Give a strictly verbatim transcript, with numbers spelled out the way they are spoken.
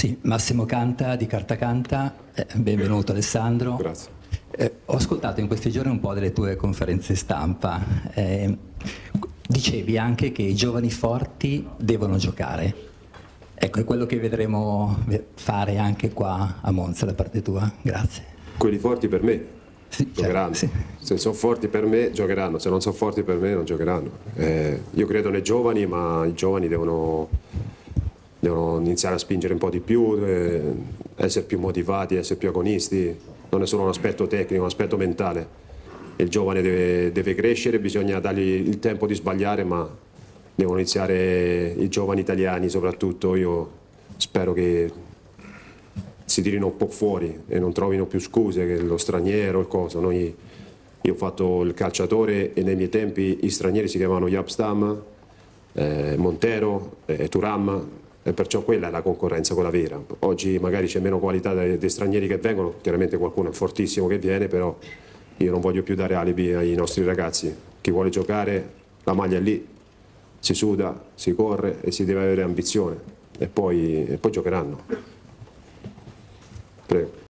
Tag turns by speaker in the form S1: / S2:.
S1: Sì, Massimo Canta di Cartacanta, eh, benvenuto Alessandro.
S2: Grazie.
S1: Eh, ho ascoltato in questi giorni un po' delle tue conferenze stampa, eh, dicevi anche che i giovani forti devono giocare. Ecco, è quello che vedremo fare anche qua a Monza da parte tua. Grazie.
S2: Quelli forti per me
S1: Sì,
S2: giocheranno,
S1: certo, sì.
S2: Se sono forti per me giocheranno, se non sono forti per me non giocheranno. Eh, io credo nei giovani, ma i giovani devono, devono iniziare a spingere un po' di più, eh, essere più motivati, essere più agonisti. Non è solo un aspetto tecnico, è un aspetto mentale. Il giovane deve, deve crescere, bisogna dargli il tempo di sbagliare, ma devono iniziare i giovani italiani soprattutto. Io spero che si tirino un po' fuori e non trovino più scuse che lo straniero, il coso. Noi, io ho fatto il calciatore e nei miei tempi gli stranieri si chiamavano Yapstam, eh, Montero, eh, Turam, e perciò quella è la concorrenza, quella vera. Oggi magari c'è meno qualità dei, dei stranieri che vengono, chiaramente qualcuno è fortissimo che viene, però io non voglio più dare alibi ai nostri ragazzi. Chi vuole giocare, la maglia è lì, si suda, si corre e si deve avere ambizione e poi, e poi giocheranno. Prego.